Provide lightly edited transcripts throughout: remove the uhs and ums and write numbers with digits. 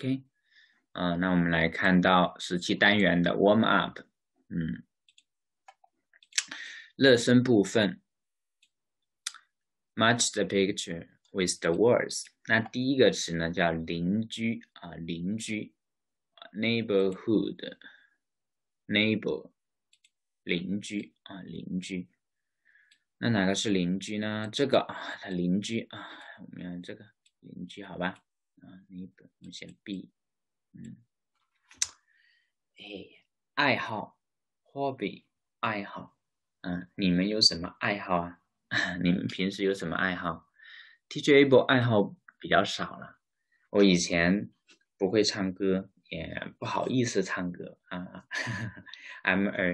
OK，那我们来看到17单元的 warm up，热身部分 ，match the picture with the words。那第一个词呢叫邻居邻居 ，neighborhood，neighbor， 邻居邻居。那哪个是邻居呢？这个它邻居我们看这个邻居好吧neighbor， 我们选 B， 爱好 hobby 爱好，你们有什么爱好啊？你们平时有什么爱好 ？Teacher Able 爱好比较少了，我以前不会唱歌，也不好意思唱歌I'm a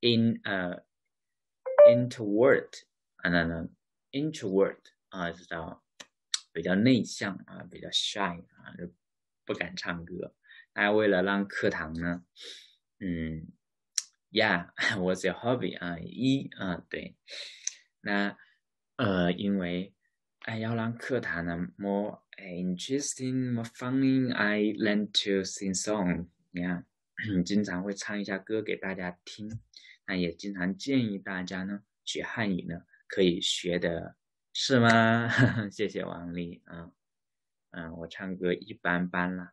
introvert introvert 知道比较内向比较 shy 就不敢唱歌。那为了让课堂呢Yeah, what's your hobby 对，那因为要让课堂呢 more interesting, more funny, I learn to sing song. Yeah, 经常会唱一下歌给大家听，那也经常建议大家呢学汉语呢可以学的，是吗？谢谢王丽我唱歌一般般啦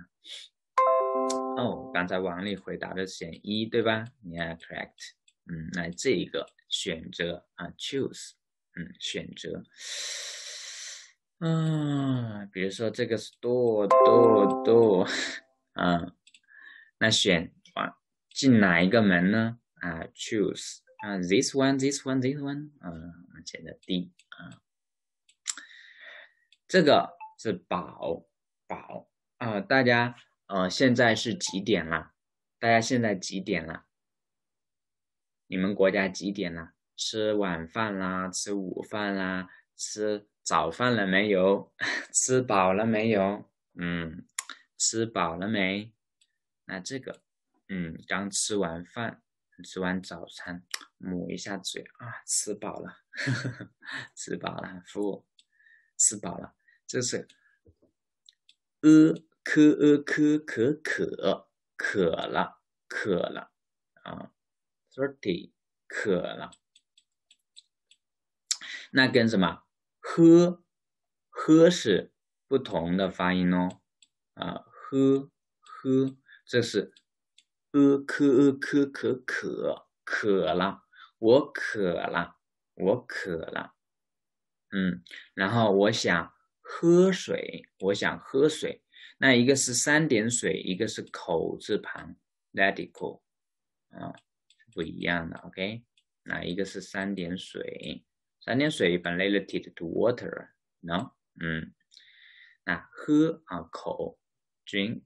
刚才王丽回答的选一对吧 ？Yeah, correct. 那这一个选择choose， 选择，比如说这个是 door， 那选进哪一个门呢？choose this one， 我们选的 D 这个是宝大家现在是几点了？大家现在几点了？你们国家几点了？吃晚饭啦，吃午饭啦，吃早饭了没有？吃饱了没有？吃饱了没？那这个，刚吃完饭，吃完早餐，抹一下嘴吃饱了，吃饱了，full， 吃饱了，这是渴了thirsty 渴了，那跟什么喝是不同的发音哦喝，这是渴了，我渴了，然后我想喝水，那一个是3点水，一个是口字旁 radical 不一样的 OK， 那一个是3点水，3点水一般 related to water no 那喝口 drink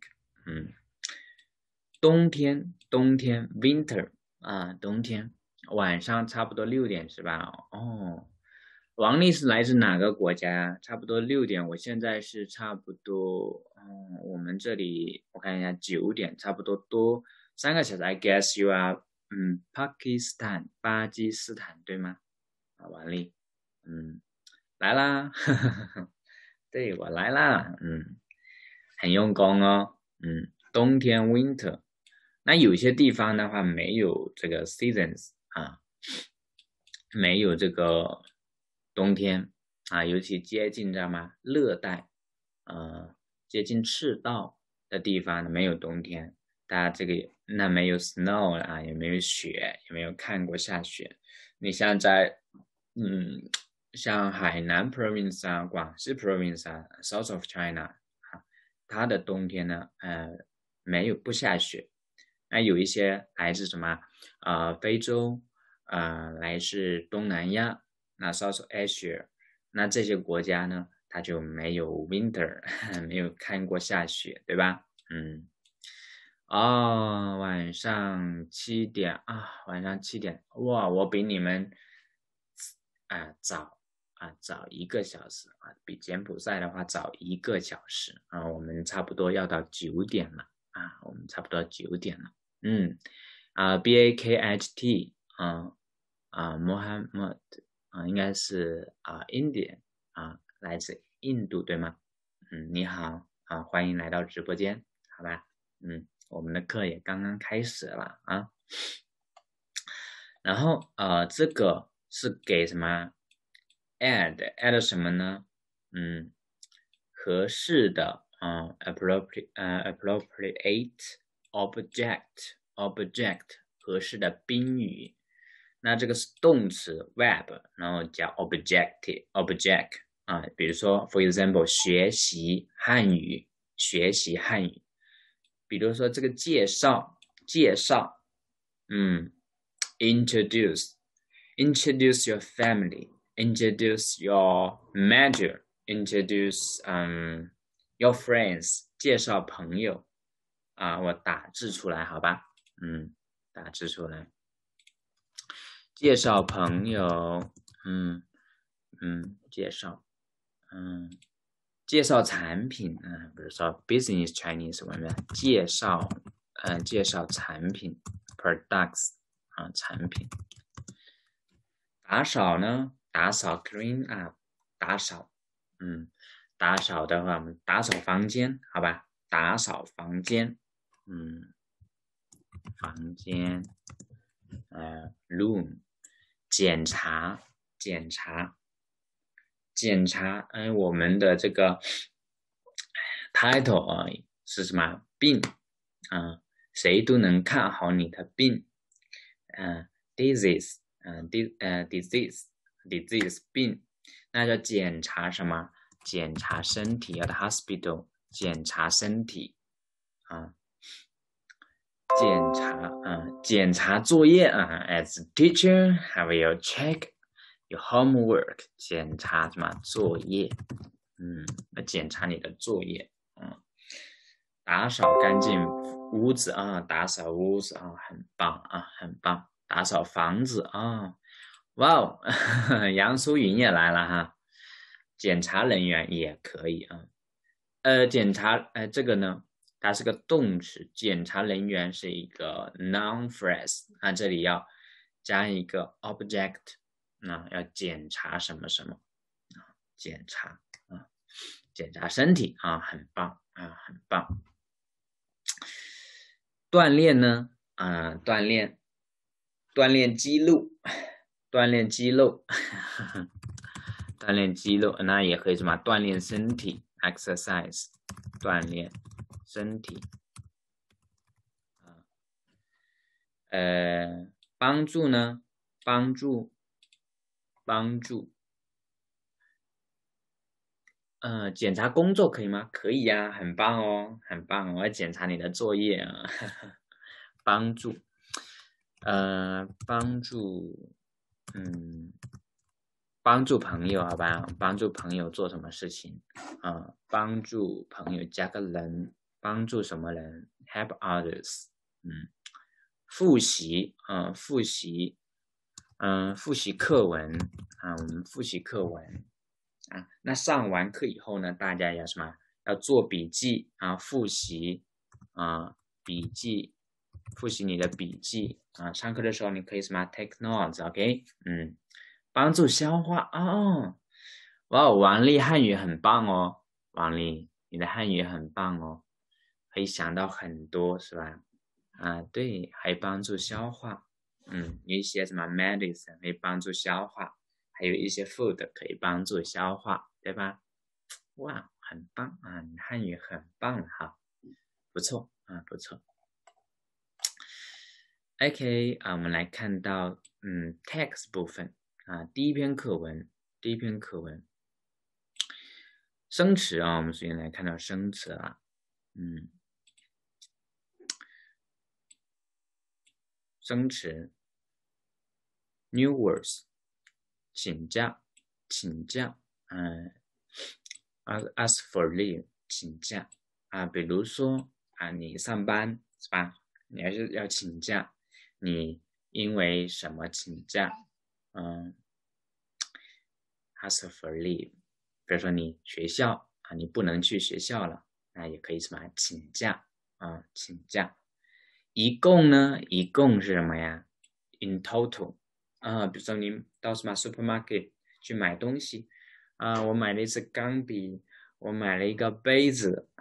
冬天 winter 冬天晚上差不多6点是吧王丽是来自哪个国家差不多6点，我现在是差不多我们这里我看一下9点，差不多多3个小时 I guess you are Pakistan 巴基斯坦对吗王丽来啦对我来啦很用功哦冬天 winter， 那有些地方的话没有这个 seasons 没有这个冬天尤其接近知道吗热带接近赤道的地方没有冬天，大家这个那没有 snow 也没有雪，也没有看过下雪。你像在像海南 province 广西 province South of China 它的冬天呢不下雪。那有一些来自什么非洲来自东南亚那 South Asia， 那这些国家呢它就没有 winter 没有看过下雪对吧晚上7点晚上7点哇我比你们早1个小时比柬埔寨的话早1个小时我们差不多要到9点了我们差不多9点了BAKHT Mohammed 应该是Indian 来自印度对吗你好啊，欢迎来到直播间，好吧？我们的课也刚刚开始了啊。然后这个是给什么 add 什么呢？合适的appropriate object 合适的宾语。那这个是动词 verb， 然后加 object 啊，比如说 for example 学习汉语，比如说这个介绍introduce your family, introduce your manager, introduce your friends， 介绍朋友啊，我打字出来好吧？打字出来，介绍朋友，介绍产品比如说 business Chinese 我们介绍产品 products 产品。打扫呢，打扫 clean up 打扫，打扫的话我们打扫房间好吧，打扫房间，房间room 检查我们的这个 title 是什么病谁都能看好你的病disease病，那叫检查什么？检查身体，要的 hospital 检查身体检查作业as teacher have you check your homework 检查什么作业？检查你的作业打扫干净屋子打扫屋子很棒很棒。打扫房子哇哦，杨淑云也来了哈。检查人员也可以检查这个呢，它是个动词，检查人员是一个 noun phrase 这里要加一个 object 要检查什么什么检查检查身体很棒很棒。锻炼呢锻炼肌肉锻炼肌肉那也可以什么锻炼身体 exercise 锻炼身体帮助呢帮助检查工作可以吗？可以呀很棒哦很棒我要检查你的作业帮助帮助朋友好吧，帮助朋友做什么事情帮助朋友加个人，帮助什么人 help others 复习复习课文我们复习课文那上完课以后呢，大家要什么？要做笔记复习笔记，复习你的笔记上课的时候你可以什么 take notes OK 帮助消化哇王丽汉语很棒哦，王丽你的汉语很棒哦，可以想到很多是吧对，还帮助消化一些什么 medicine 可以帮助消化，还有一些 food 可以帮助消化对吧？哇很棒你汉语很棒哈，不错不错。OK 我们来看到text 部分第一篇课文生词我们首先来看到生词生词 new words 请假ask for leave 请假比如说你上班是吧？你还是要请假，你因为什么请假ask for leave 比如说你学校你不能去学校了那也可以什么请假请假。一共呢一共是什么呀 in total比如说你到什么 supermarket 去买东西我买了一支钢笔我买了一个杯子，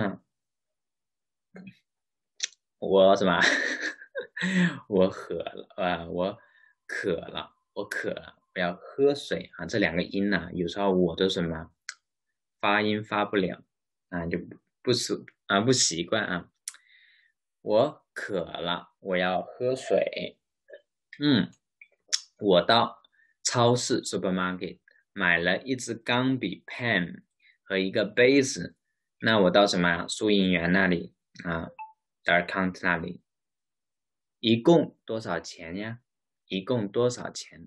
我什么？我渴了我渴了，我要喝水啊！这两个音呢，有时候我都什么发音发不了啊，就不习惯啊。我渴了，我要喝水。我到超市 supermarket 买了一支钢笔 pen 和一个杯子。那我到什么收银员那里啊，到 account 那里，一共多少钱呀？一共多少钱？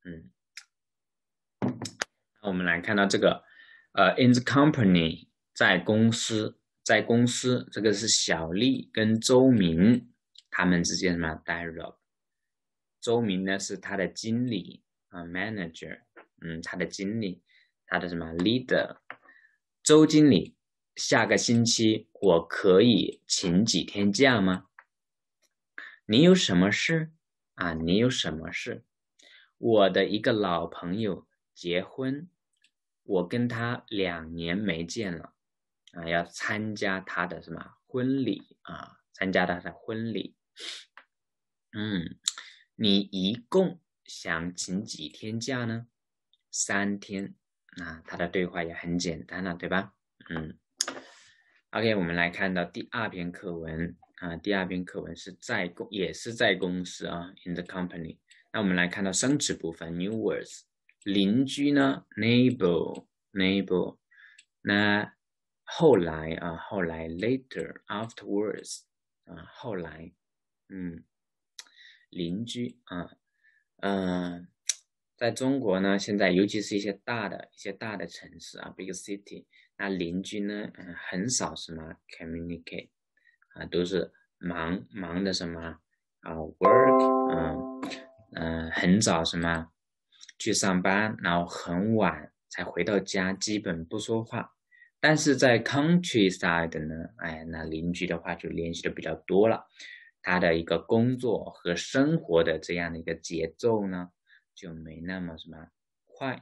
我们来看到这个in the company 在公司，这个是小丽跟周明他们之间什么 dialogue。周明呢是他的经理manager，他的经理，他的什么 leader。周经理，下个星期我可以请几天假吗？你有什么事啊？你有什么事？我的一个老朋友结婚，我跟他2年没见了啊，要参加他的什么婚礼啊？参加他的婚礼。你一共想请几天假呢？3天。他的对话也很简单了，对吧？OK，我们来看到第2篇课文第2篇课文是也是在公司in the company。那我们来看到生词部分 new words。邻居呢 neighbor。那后来later afterwards 后来邻居在中国呢，现在尤其是一些大的城市big city， 那邻居呢很少什么 communicate 都是忙的什么work，很早什么去上班，然后很晚才回到家，基本不说话。但是在 countryside 呢，那邻居的话就联系的比较多了，他的一个工作和生活的这样的一个节奏呢，就没那么什么快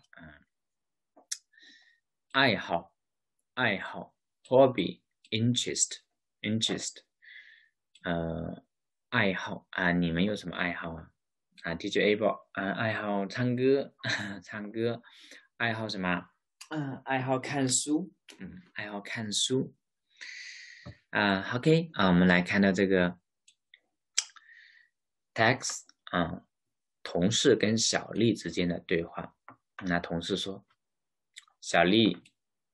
爱好 hobby interest 爱好你们有什么爱好？Teacher Abel 爱好唱歌爱好什么？爱好看书爱好看书OK 我们来看到这个 text 同事跟小丽之间的对话。那同事说：“小丽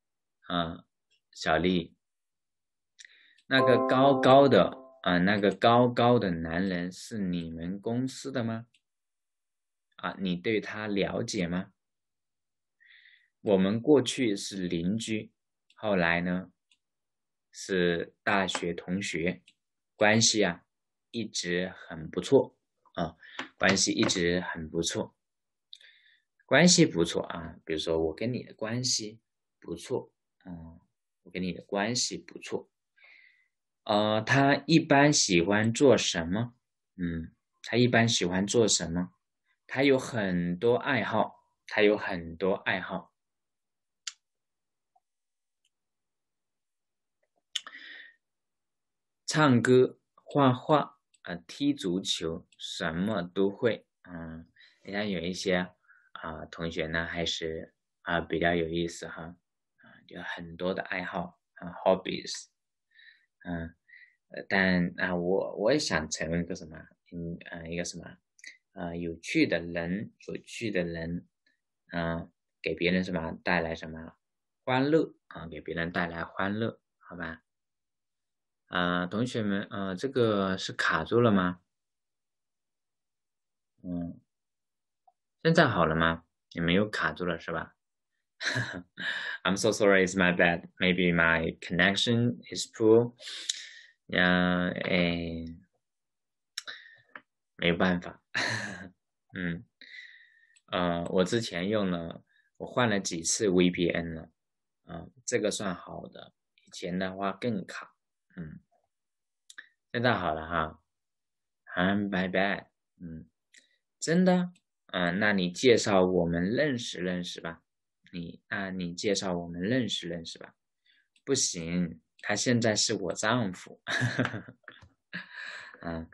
那个高高的男人是你们公司的吗？你对他了解吗？我们过去是邻居，后来呢是大学同学，关系一直很不错关系一直很不错。关系不错比如说我跟你的关系不错我跟你的关系不错。他一般喜欢做什么？他一般喜欢做什么？他有很多爱好，唱歌、画画踢足球，什么都会。你看有一些同学呢，还是比较有意思有很多的爱好hobbies。但我也想成为一个什么一个什么有趣的人，给别人什么带来什么欢乐给别人带来欢乐，好吧？同学们这个是卡住了吗？现在好了吗？也没有卡住了是吧？I'm so sorry, it's my bad. Maybe my connection is poor. 没有办法。我之前我换了几次 VPN 了，这个算好的，以前的话更卡，现在好了哈，I'm my bad，真的，那你介绍我们认识吧，你介绍我们认识吧。 不行，他现在是我丈夫。嗯，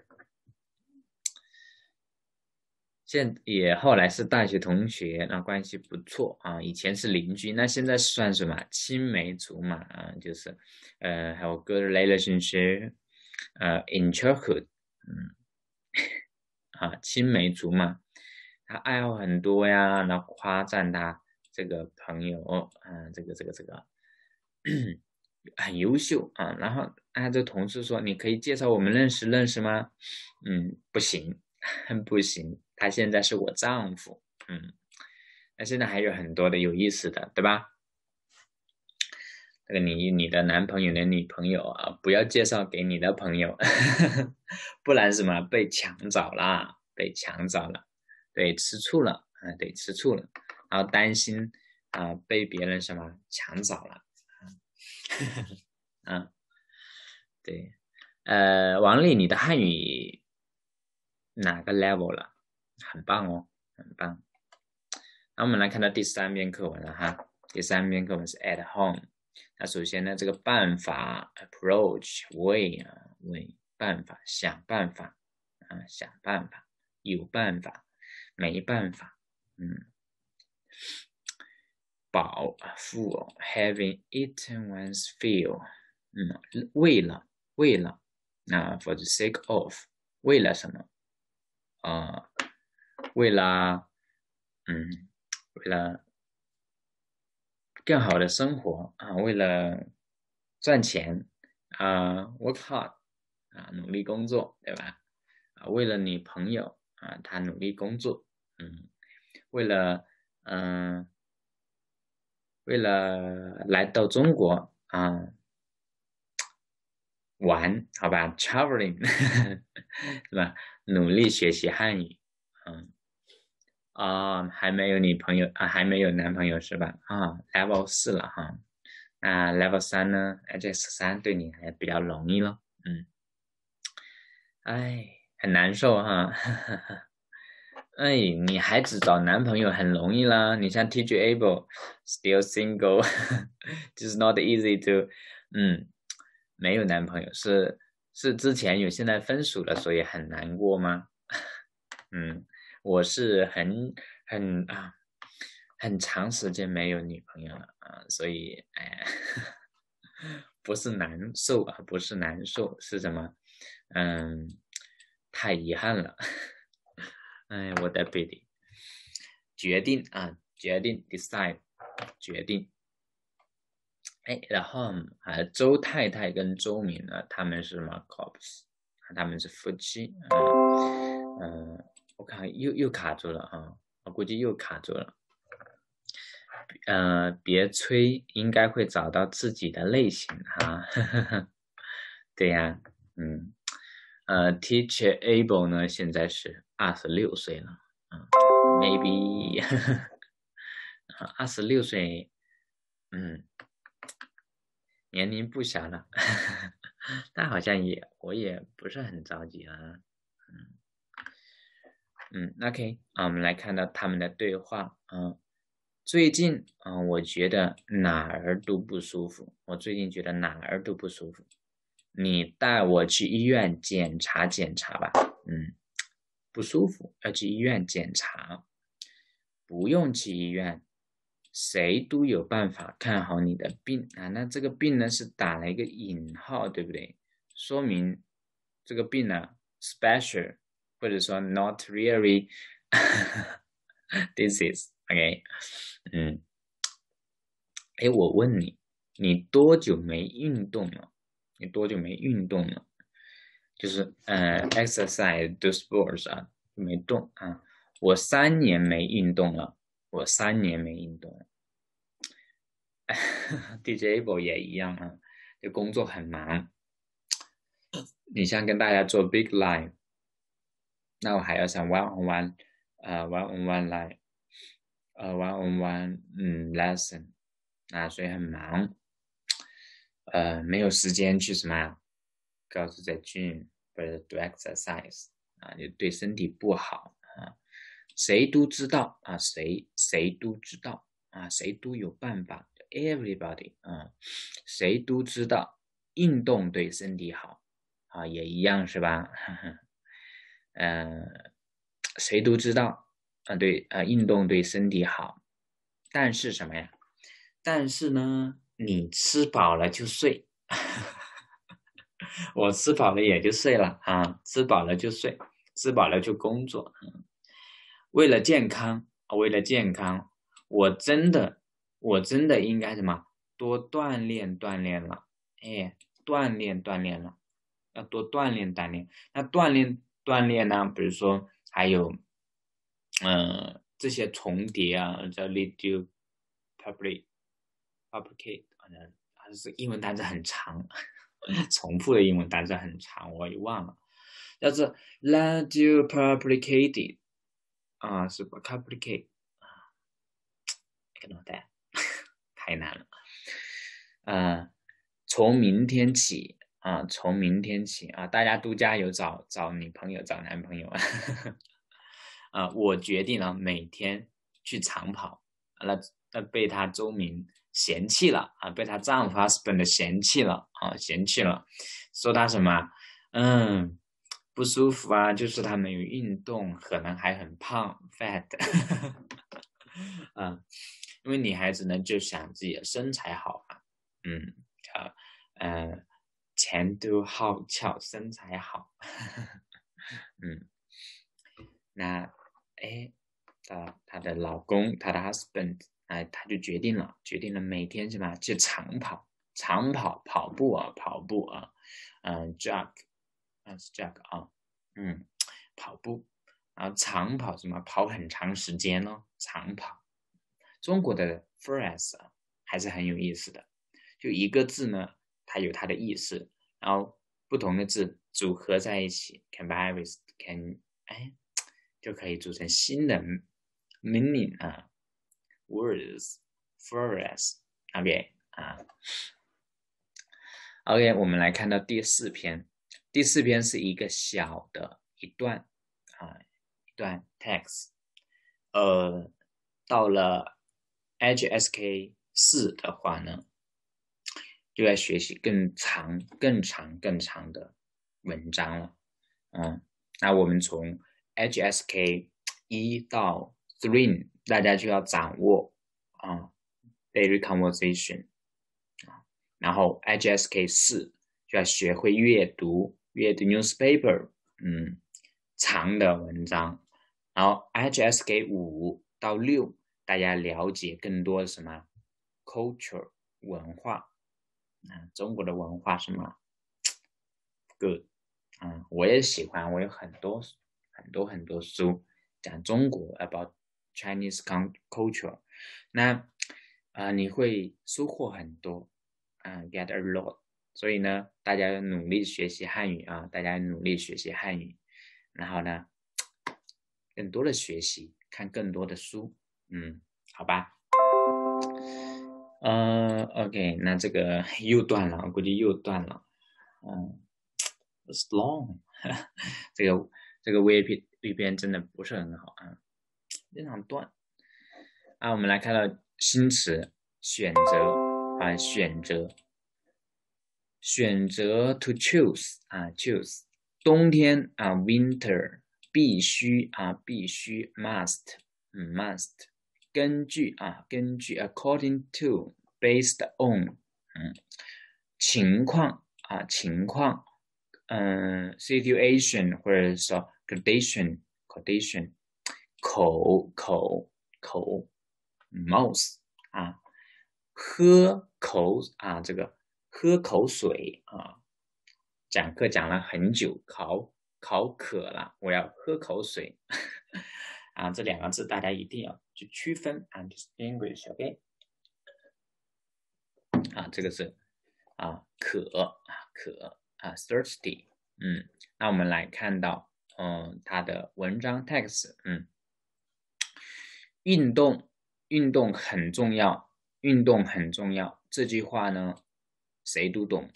也后来是大学同学，那关系不错啊。以前是邻居，那现在算什么青梅竹马啊？就是have a good relationship，in childhood，青梅竹马。他爱好很多呀，然后夸赞他这个朋友，这个很优秀啊。然后他这同事说：“你可以介绍我们认识认识吗？”不行，不行，他现在是我丈夫。那现在还有很多的有意思的，对吧？这个你的男朋友的女朋友啊，不要介绍给你的朋友，不然什么被抢走了，被抢走了，对，吃醋了对，吃醋了，然后担心被别人什么抢走了，对，王丽，你的汉语哪个 level 了？很棒哦，很棒。那我们来看到第3篇课文了哈，第3篇课文是 at home。那首先呢，这个办法 approach way 办法想办法想办法有办法没办法饱full having eaten one's fill 为了for the sake of 为了什么为了为了更好的生活为了赚钱work hard 努力工作，对吧？为了女朋友他努力工作，为了来到中国玩，好吧 ，traveling 是吧？努力学习汉语，还没有女朋友还没有男朋友是吧？level 4了哈。level 3呢 HX3 对你还比较容易咯。很难受哈。你孩子找男朋友很容易啦，你像 Teacher Able still single 就是 not easy to 没有男朋友是之前有现在分手了，所以很难过吗？我是很长时间没有女朋友了所以不是难受不是难受，是什么？太遗憾了。我的 pity。决定 decide 决定。然后周太太跟周敏呢，他们是什么 couple？他们是夫妻。我看又卡住了我估计又卡住了。别催，应该会找到自己的类型对呀Teacher Able 呢，现在是26岁了maybe 26岁年龄不小了但好像我也不是很着急啊OK 我们来看到他们的对话最近我觉得哪儿都不舒服，我最近觉得哪儿都不舒服，你带我去医院检查检查吧。不舒服要去医院检查，不用去医院，谁都有办法看好你的病那这个病呢是打了一个引号，对不对？说明这个病呢 special 或者说 not really disease OK 我问你，你多久没运动了？就是 exercise do sports 没动我3年没运动了，DJ 也一样就工作很忙。你像跟大家做 big live，那我还要上 one on one live one on one lesson 所以很忙没有时间去什么告诉在 gym 或者 do exercise 就对身体不好谁都知道谁都知道谁都有办法 everybody 谁都知道运动对身体好啊，也一样是吧？谁都知道运动对身体好，但是什么呀？但是呢，你吃饱了就睡，我吃饱了也就睡了啊，吃饱了就睡，吃饱了就工作。为了健康，我真的应该什么多锻炼了，锻炼了，要多锻炼。那锻炼呢？比如说还有这些重叠啊，叫 reduce publicate， 还是英文单词很长，重复的英文单词很长，我也忘了，叫做 reduce publicated。是吧 ？complicate 太难了。从明天起大家都加油找女朋友找男朋友我决定了每天去长跑，那被她周明嫌弃了被她丈夫 husband 嫌弃了说她什么不舒服啊，就是她没有运动，可能还很胖 fat 因为女孩子呢就想自己的身材好嘛，前凸后翘，身材好那她的老公，她的 husband 他就决定了每天什么去长跑跑步jog 是 jog 跑步，然后长跑什么跑很长时间长跑。中国的 phrase 还是很有意思的，就一个字呢，它有它的意思，然后不同的字组合在一起 combine with 就可以组成新的 meaning words phrase OK 我们来看到第四篇是一个小的一段text 到了 HSK 4的话呢，就要学习更长的文章了那我们从 HSK 1到 3大家就要掌握daily conversation然后 HSK 4就要学会阅读 newspaper 长的文章，然后 HSK 5到6大家了解更多的什么 culture 文化中国的文化什么 good 我也喜欢，我有很多书讲中国 about Chinese culture 那你会收获很多get a lot 所以呢大家努力学习汉语然后呢更多的学习看更多的书好吧OK 那这个又断了我估计又断了it's long 这个 VPN 真的不是很好经常断我们来看到新词选择 to choose choose 冬天winter 必须 must 根据 according to based on 情况situation 或者说 condition 口 mouth 喝口水讲课讲了很久考渴了我要喝口水这两个字大家一定要去区分distinguish OK 这个是渴thirsty 那我们来看到它的文章 text 运动很重要这句话呢谁都懂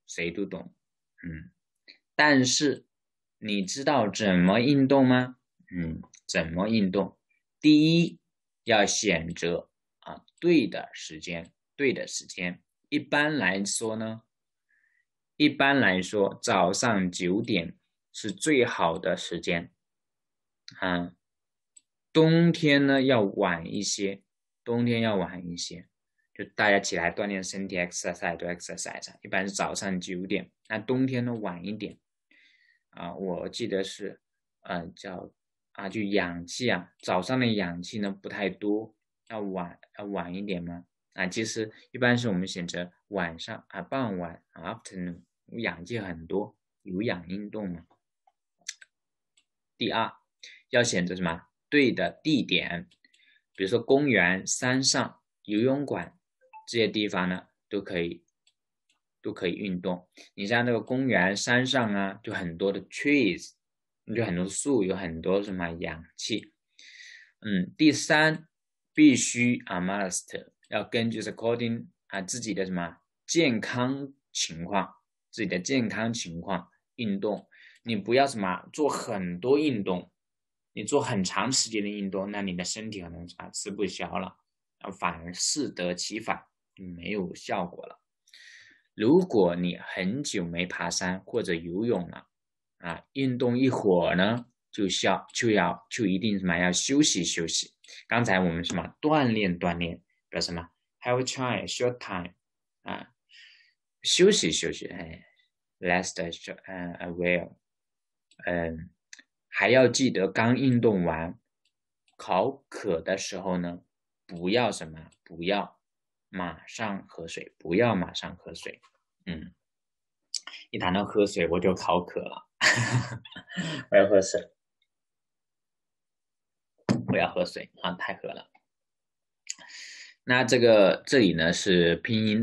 但是你知道怎么运动吗怎么运动第一要选择对的时间对的时间。一般来说早上9点是最好的时间。冬天呢要晚一些，就大家起来锻炼身体 exercise 一般是早上9点，那冬天呢晚一点。我记得是就氧气早上的氧气呢不太多，要晚一点嘛。其实一般是我们选择晚上傍晚afternoon， 氧气很多，有氧运动嘛。第二，要选择什么？对的地点，比如说公园、山上、游泳馆这些地方呢，都可以运动。你像这个公园、山上就很多的 trees， 就很多树，有很多什么氧气。第三，必须must 要根据 according 自己的什么健康情况运动。你不要什么做很多运动，你做很长时间的运动，那你的身体可能吃不消了，反而适得其反，没有效果了。如果你很久没爬山或者游泳了运动一会儿呢，就一定什么要休息休息。刚才我们什么锻炼，表示什么 have a try short time 休息rest a while。还要记得刚运动完口渴的时候呢，不要马上喝水，一谈到喝水我就口渴了我要喝水太渴了。那这里呢是拼音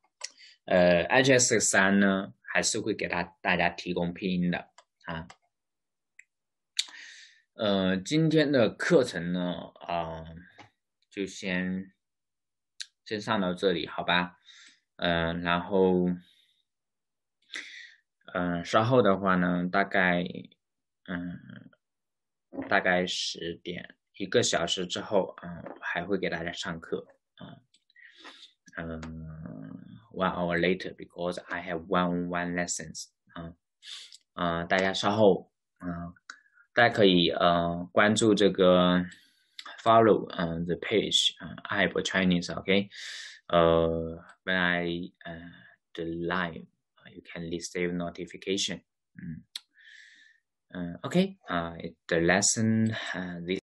HS3 呢还是会给大家提供拼音的今天的课程呢就先上到这里好吧。然后稍后的话呢大概10点1个小时之后还会给大家上课1 hour later because I have one-on-one lessons 大家稍后大家可以关注这个 follow the page I have Chinese okay when I the live you can receive notification okay the lesson this